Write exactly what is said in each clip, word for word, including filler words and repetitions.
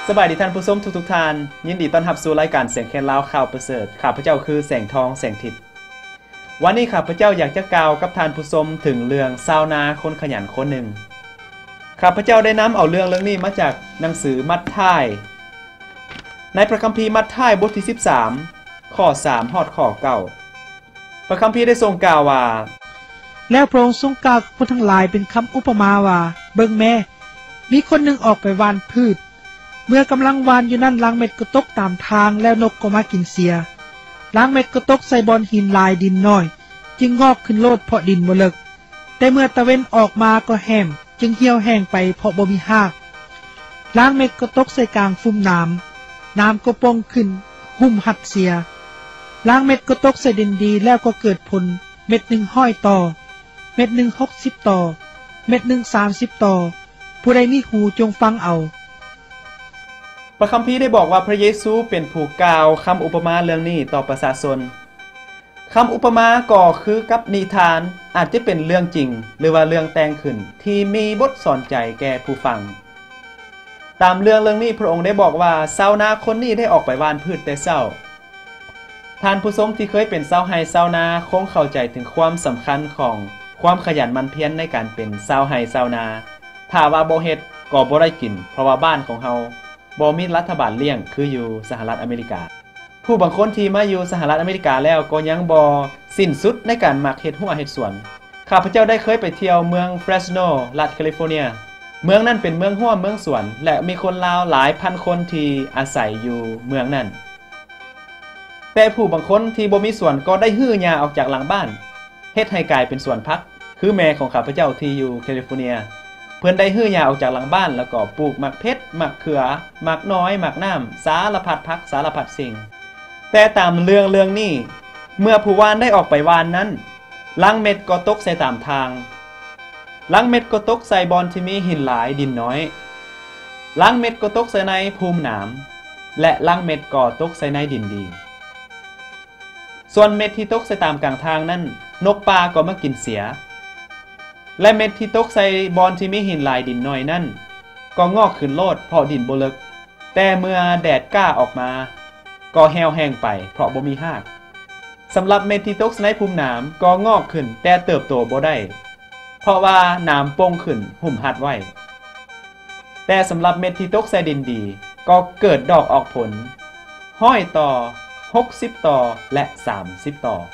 สบายดีท่านผู้ชมทุกๆท่านยินดีต้อนรับสู่รายการเสียงแคนลาวข่าวประเสริฐข้าพเจ้าคือแสงทองแสงทิพย์วันนี้ข้าพเจ้าอยากจะกล่าวกับท่านผู้ชมถึงเรื่องชาวนาคนขยันคนหนึ่งข้าพเจ้าได้นำเอาเรื่องเรื่องนี้มาจากหนังสือมัทธิวในพระคัมภีร์มัทธิวบทที่สิบสามข้อสามฮอดข้อเก้าพระคัมภีร์ได้ทรงกล่าวว่าแล้วพระองค์ทรงกล่าวกับคนทั้งหลายเป็นคำอุปมาว่าเบิ่งแม่มีคนหนึ่งออกไปหว่านพืชเมื่อกำลังหว่านอยู่นั่นล้างเม็ดก็ตกตามทางแล้วนกก็มากินเสียล้างเม็ดก็ตกใส่บอนหินลายดินน้อยจึงงอกขึ้นโลดเพราะดินบ่เลิกแต่เมื่อตะเว้นออกมาก็แห้งจึงเหี่ยวแห้งไปเพราะบ่มีรากล้างเม็ดก็ตกใส่กลางฟุ่มน้ำน้ำก็ป่องขึ้นหุ้มหัดเสียล้างเม็ดก็ตกใส่ดินดีแล้วก็เกิดผลเม็ดหนึ่งห้อยต่อเม็ดหนึ่งหกสิบต่อเม็ดหนึ่งสามสิบต่อผู้ใดมีหูจงฟังเอาพระคัมภีร์ได้บอกว่าพระเยซูเป็นผู้กล่าวคำอุปมาเรื่องนี้ต่อประชาชนคำอุปมาก็คือกับนิทานอาจจะเป็นเรื่องจริงหรือว่าเรื่องแต่งขึ้นที่มีบทสอนใจแก่ผู้ฟังตามเรื่องเรื่องนี้พระองค์ได้บอกว่าชาวนาคนนี้ได้ออกไปหว่านพืชแต่เช้าท่านผู้ชมที่เคยเป็นชาวไร่ชาวนาคงเข้าใจถึงความสำคัญของความขยันหมั่นเพียรในการเป็นชาวไร่ชาวนาถ้าว่าบ่เฮ็ดก็บ่ได้กินเพราะว่าบ้านของเฮาบ่มีรัฐบาลเลี้ยงคืออยู่สหรัฐอเมริกาผู้บางคนที่มาอยู่สหรัฐอเมริกาแล้วก็ยังบ่สิ้นสุดในการมักเฮ็ดหัวเฮ็ดสวนข้าพเจ้าได้เคยไปเที่ยวเมืองเฟรสโนรัฐแคลิฟอร์เนียเมืองนั้นเป็นเมืองหัวเมืองสวนและมีคนลาวหลายพันคนที่อาศัยอยู่เมืองนั้นแต่ผู้บางคนที่บ่มีสวนก็ได้ฮื้อหญ้าออกจากหลังบ้านเฮ็ดให้กลายเป็นสวนผักคือแม่ของข้าพเจ้าที่อยู่แคลิฟอร์เนียเพิ่นได้ฮื้อหญ้าออกจากหลังบ้านแล้วก็ปลูกหมักเพชรหมักเขือหมักน้อยหมักน้ำสารพัดผักสารพัดสิ่งแต่ตามเรื่องเรื่องนี้เมื่อผู้หว่านได้ออกไปหว่านนั้นลังเม็ดก็ตกใส่ตามทางลังเม็ดก็ตกใส่บอนที่มีหินหลายดินน้อยลังเม็ดก็ตกใส่ในภูมิหนามและลังเม็ดก็ตกใส่ในดินดีส่วนเม็ดที่ตกใส่ตามกลางทางนั้นนกปลาก็มากินเสียและเม็ดที่ตกใส่บอนที่มีหินหลายดินน้อยนั่นก็งอกขึ้นโลดเพราะดินบ่ลึกแต่เมื่อแดดกล้าออกมาก็แห้วแห้งไปเพราะบ่มีรากสำหรับเม็ดที่ตกในภูมิหนามก็งอกขึ้นแต่เติบโตบ่ได้เพราะว่าน้ำป่งขึ้นหุ้มหัดไว้แต่สำหรับเม็ดที่ตกใส่ดินดีก็เกิดดอกออกผลห้อยต่อหกสิบต่อและสามสิบต่อ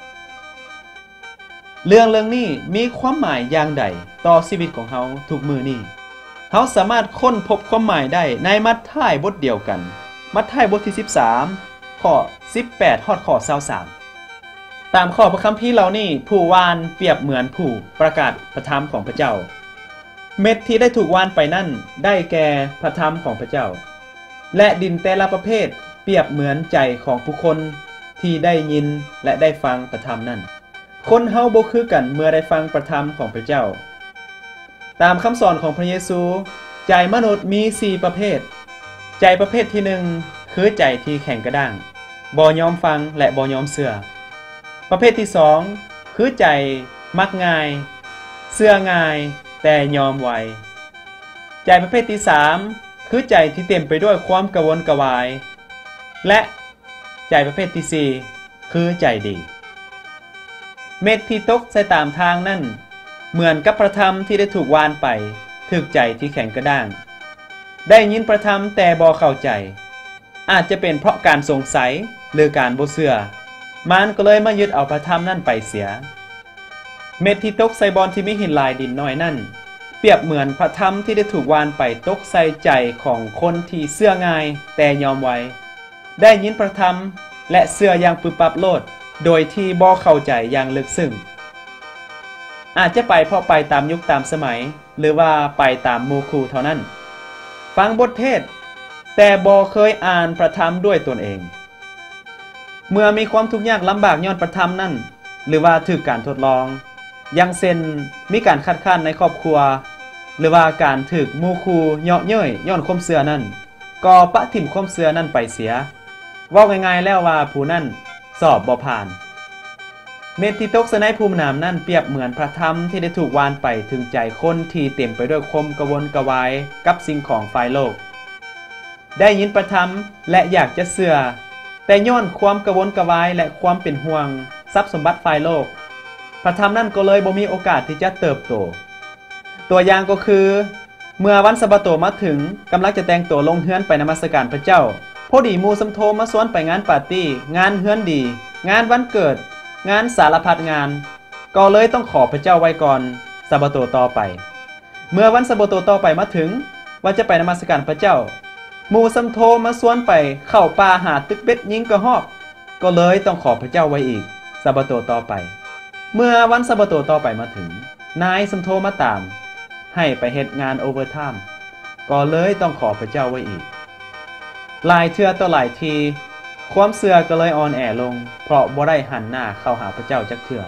เรื่องเรื่องนี้มีความหมายอย่างใดต่อชีวิตของเฮาทุกมื้อนี้เฮาสามารถค้นพบความหมายได้ในมัทธิวบทเดียวกันมัทธิวบทที่สิบสามข้อสิบแปดฮอดข้อยี่สิบสามตามข้อพระคัมภีร์เหล่านี้ผู้หว่านเปรียบเหมือนผู้ประกาศพระธรรมของพระเจ้าเม็ดที่ได้ถูกหว่านไปนั่นได้แก่พระธรรมของพระเจ้าและดินแต่ละประเภทเปรียบเหมือนใจของผู้คนที่ได้ยินและได้ฟังพระธรรมนั้นคนเฮาบ่คือกันเมื่อได้ฟังพระธรรมของพระเจ้าตามคำสอนของพระเยซูใจมนุษย์มีสี่ประเภทใจประเภทที่หนึ่งคือใจที่แข็งกระด้างบ่ยอมฟังและบ่ยอมเชื่อประเภทที่สองคือใจมักง่ายเชื่อง่ายแต่ยอมไวใจประเภทที่สามคือใจที่เต็มไปด้วยความกระวนกระวายและใจประเภทที่สี่คือใจดีเม็ดที่ตกใส่ตามทางนั่นเหมือนกับพระธรรมที่ได้ถูกหว่านไปถึกใจที่แข็งกระด้างได้ยินพระธรรมแต่บ่เข้าใจอาจจะเป็นเพราะการสงสัยหรือการบ่เชื่อมันก็เลยมายึดเอาพระธรรมนั่นไปเสียเม็ดที่ตกใส่บอนที่มีหินลายดินน้อยนั่นเปรียบเหมือนพระธรรมที่ได้ถูกหว่านไปตกใส่ใจของคนที่เชื่อง่ายแต่ยอมไวได้ยินพระธรรมและเชื่ออย่างปึบปับโลดโดยที่บ่เข้าใจอย่างลึกซึ้งอาจจะไปเพราะไปตามยุคตามสมัยหรือว่าไปตามหมู่คู่เท่านั้นฟังบทเทศแต่บ่เคยอ่านพระธรรมด้วยตนเองเมื่อมีความทุกข์ยากลำบากย้อนพระธรรมนั่นหรือว่าถูกการทดลองอย่างเช่นมีการคัดค้านในครอบครัวหรือว่าการถูกหมู่คู่เยาะเย้ยย้อนความเชื่อนั่นก็ปะถิ่มความเชื่อนั่นไปเสียเว้าง่ายๆแล้วว่าผู้นั้นสอบบ่ผ่านเม็ดที่ตกใส่ในภูมิหนามนั่นเปรียบเหมือนพระธรรมที่ได้ถูกหว่านไปถึงใจคนที่เต็มไปด้วยความกระวนกระวายกับสิ่งของฝ่ายโลกได้ยินประธรรมและอยากจะเสื่อแต่ย้อนความกระวนกระวายและความเป็นห่วงทรัพย์สมบัติฝ่ายโลกประธรรมนั่นก็เลยบ่มีโอกาสที่จะเติบโตตัวอย่างก็คือเมื่อวันสะบาโตมาถึงกำลังจะแต่งตัวลงเฮือนไปนมัสการพระเจ้าพอดีหมู่สำโทมาสวนไปงานปาร์ตี้งานเฮือนดีงานวันเกิดงานสารพัดงานก็เลยต้องขอพระเจ้าไว้ก่อนสะบาโตต่อไปเมื่อวันสะบาโตต่อไปมาถึงว่าจะไปนมัสการพระเจ้าหมู่สำโทมาสวนไปเข้าป่าหาตึกเป็ดยิงกระหอกก็เลยต้องขอพระเจ้าไว้อีกสะบาโตต่อไปเมื่อวันสะบาโตต่อไปมาถึงนายสำโทมาตามให้ไปเฮ็ดงานโอเวอร์ไทม์ก็เลยต้องขอพระเจ้าไว้อีกหลายเทื่อต่อหลายทีความเสื่อก็เลยอ่อนแอลงเพราะบ่ได้หันหน้าเข้าหาพระเจ้าจักเทื่อ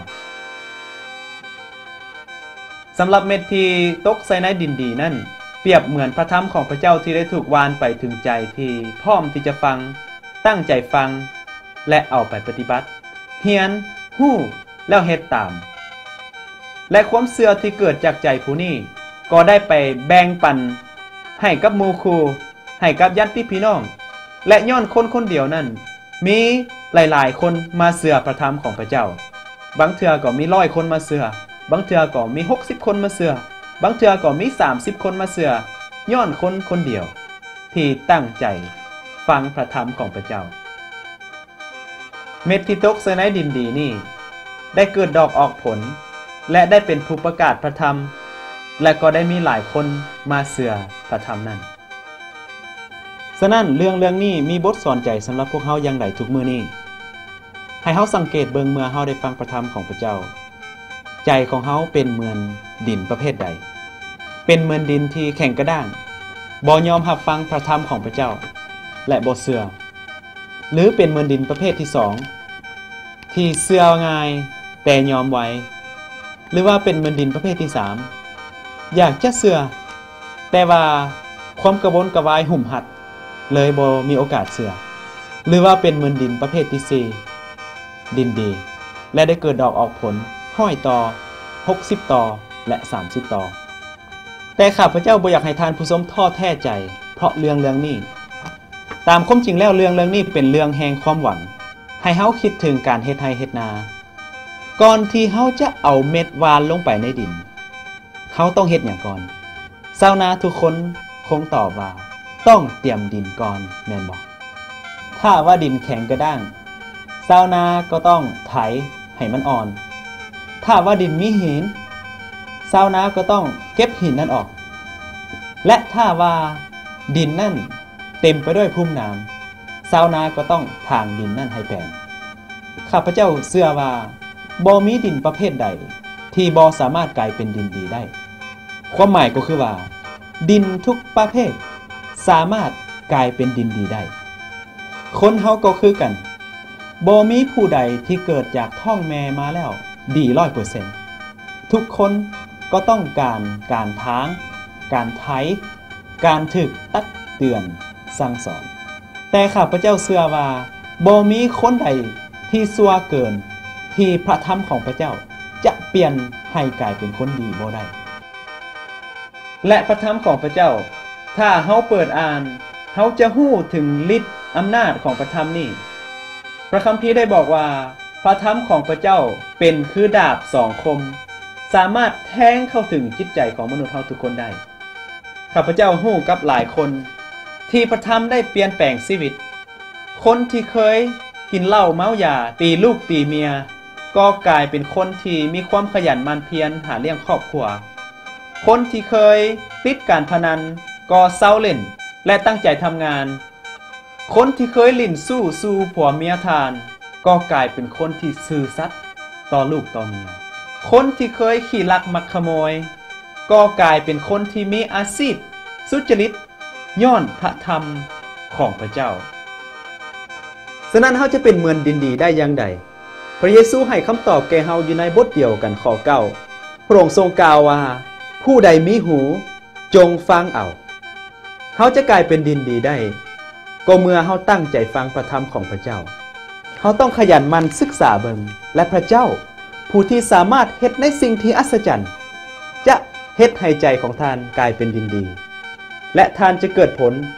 สำหรับเม็ดที่ตกใส่ในดินดีนั่นเปรียบเหมือนพระธรรมของพระเจ้าที่ได้ถูกวานไปถึงใจที่พร้อมที่จะฟังตั้งใจฟังและเอาไปปฏิบัติเฮียนฮู้แล้วเฮ็ดตามและความเสื่อที่เกิดจากใจผู้นี้ก็ได้ไปแบ่งปันให้กับหมู่คู่ให้กับญาติพี่น้องและย้อนคนคนเดียวนั้นมีหลายๆคนมาเสื่อพระธรรมของพระเจ้าบางเทื่อก็มีร้อยคนมาเสื่อบางเทื่อก็มีหกสิบคนมาเสื่อบางเทื่อก็มีสามสิบคนมาเสื่อย้อนคนคนเดียวที่ตั้งใจฟังพระธรรมของพระเจ้าเม็ดที่ตกใส่ในดินดีนี่ได้เกิดดอกออกผลและได้เป็นผู้ประกาศพระธรรมและก็ได้มีหลายคนมาเสื่อพระธรรมนั้นฉะนั้นเรื่องเรื่องนี้มีบทสอนใจสำหรับพวกเฮาอย่างไรทุกมื้อนี้ให้เฮาสังเกตเบิ่งเมื่อเฮาได้ฟังพระธรรมของพระเจ้าใจของเฮาเป็นเหมือนดินประเภทใดเป็นเหมือนดินที่แข็งกระด้างบ่ยอมรับฟังพระธรรมของพระเจ้าและบ่เชื่อหรือเป็นเหมือนดินประเภทที่สองที่เชื่อง่ายแต่ยอมไว้หรือว่าเป็นเหมือนดินประเภทที่สามอยากจะเชื่อแต่ว่าความกระวนกระวายหุ่มหัดเลยบ่มีโอกาสเชื่อหรือว่าเป็นเหมือนดินประเภทที่สี่ดินดีและได้เกิดดอกออกผลห้อยต่อหกสิบต่อและสามสิบต่อแต่ข้าพเจ้าบ่อยากให้ทานผู้ชมท้อแท้ใจเพราะเรื่องเรื่องนี้ตามความจริงแล้วเรื่องเรื่องนี้เป็นเรื่องแห่งความหวังให้เฮาคิดถึงการเฮ็ดไร่เฮ็ดนาก่อนที่เฮาจะเอาเม็ดหวานลงไปในดินเฮาต้องเฮ็ดหยังก่อนชาวนาทุกคนคงตอบว่าต้องเตรียมดินก่อนแม่นบ่ถ้าว่าดินแข็งกระด้างชาวนาก็ต้องไถให้มันอ่อนถ้าว่าดินมีหินชาวนาก็ต้องเก็บหินนั้นออกและถ้าว่าดินนั่นเต็มไปด้วยพุ่มน้ำชาวนาก็ต้องถางดินนั่นให้แปลงข้าพเจ้าเชื่อว่าบ่มีดินประเภทใดที่บ่สามารถกลายเป็นดินดีได้ความหมายก็คือว่าดินทุกประเภทสามารถกลายเป็นดินดีได้คนเฮาก็คือกันบ่มีผู้ใดที่เกิดจากท้องแม่มาแล้วดี ร้อยเปอร์เซ็นต์ ทุกคนก็ต้องการการทางการไถการถึกตักเตือนสั่งสอนแต่ข้าพเจ้าเชื่อว่าบ่มีคนใดที่ชั่วเกินที่พระธรรมของพระเจ้าจะเปลี่ยนให้กลายเป็นคนดีบ่ได้และพระธรรมของพระเจ้าถ้าเฮาเปิดอ่านเฮาจะฮู้ถึงฤทธิ์อำนาจของพระธรรมนี้พระคัมภีร์ได้บอกว่าพระธรรมของพระเจ้าเป็นคือดาบสองคมสามารถแทงเข้าถึงจิตใจของมนุษย์เฮาทุกคนได้ข้าพเจ้าฮู้กับหลายคนที่พระธรรมได้เปลี่ยนแปลงชีวิตคนที่เคยกินเหล้าเมายาตีลูกตีเมียก็กลายเป็นคนที่มีความขยันหมั่นเพียรหาเลี้ยงครอบครัวคนที่เคยติดการพนันก็เซาเล่นและตั้งใจทำงานคนที่เคยลิ่นสู้สู่ผัวเมียทานก็กลายเป็นคนที่ซื่อสัตย์ต่อลูกต่อเมียคนที่เคยขี้ลักมักขโมยก็กลายเป็นคนที่มีอาชีพสุจริตย้อนพระธรรมของพระเจ้าฉะนั้นเฮาจะเป็นเหมือนดินดีได้อย่างใดพระเยซูให้คำตอบแก่เฮาอยู่ในบทเดียวกันข้อเก้าพระองค์ทรงกล่าวว่าผู้ใดมีหูจงฟังเอาเฮาจะกลายเป็นดินดีได้ก็เมื่อเฮาตั้งใจฟังพระธรรมของพระเจ้าเฮาต้องขยันหมั่นศึกษาเบิ่งและพระเจ้าผู้ที่สามารถเฮ็ดในสิ่งที่อัศจรรย์จะเฮ็ดให้ใจของท่านกลายเป็นดินดีและท่านจะเกิดผล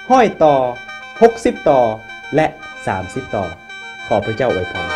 ห้อยต่อหกสิบต่อและสามสิบต่อขอพระเจ้าอวยพร